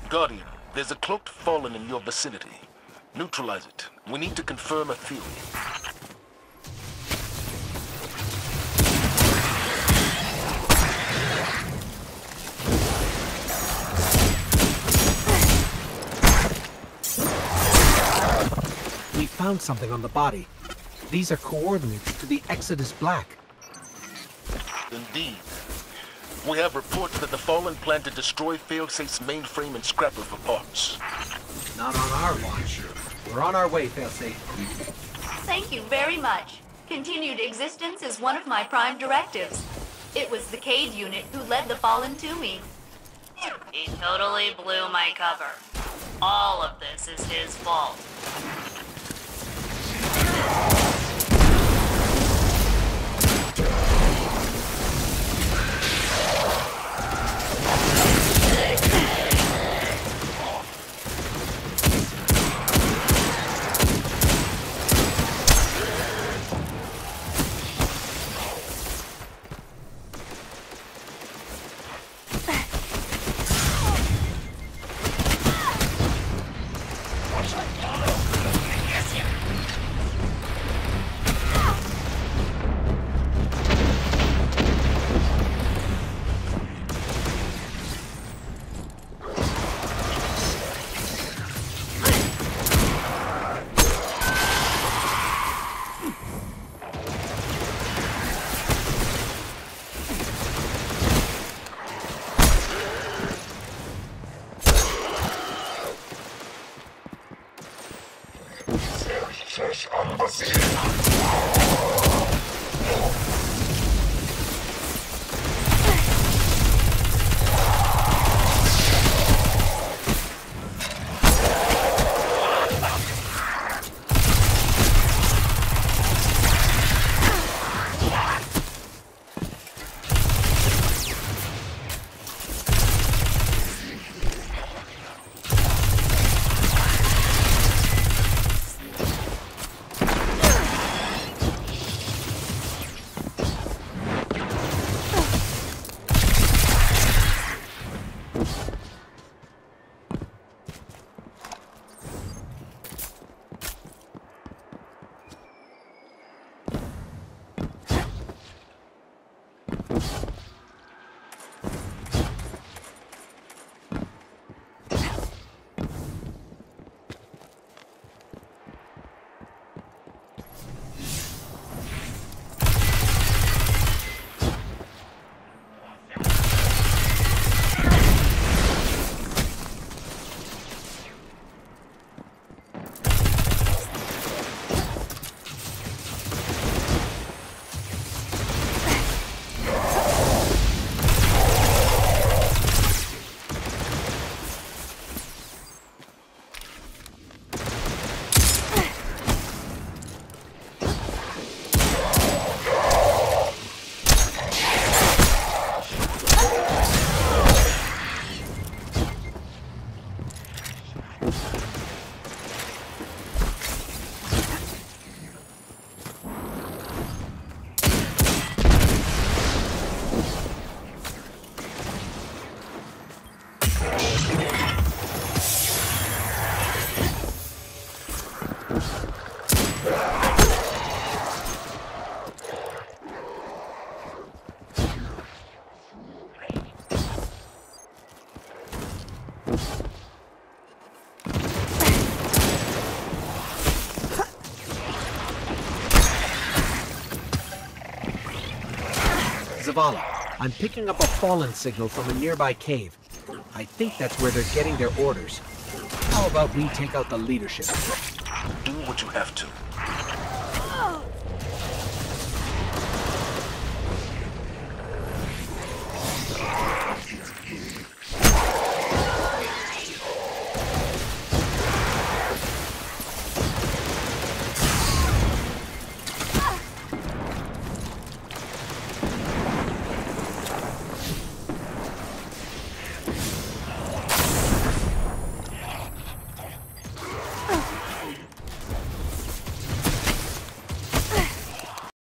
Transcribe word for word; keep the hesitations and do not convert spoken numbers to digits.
Guardian, there's a cloaked Fallen in your vicinity. Neutralize it. We need to confirm a theory. We found something on the body. These are coordinates to the Exodus Black. Indeed. We have reports that the Fallen plan to destroy Failsafe's mainframe and scrap it for parts. Not on our watch. We're on our way, Failsafe. Thank you very much. Continued existence is one of my prime directives. It was the Cade unit who led the Fallen to me. He totally blew my cover. All of this is his fault. Zavala, I'm picking up a Fallen signal from a nearby cave. I think that's where they're getting their orders. How about we take out the leadership? Do what you have to.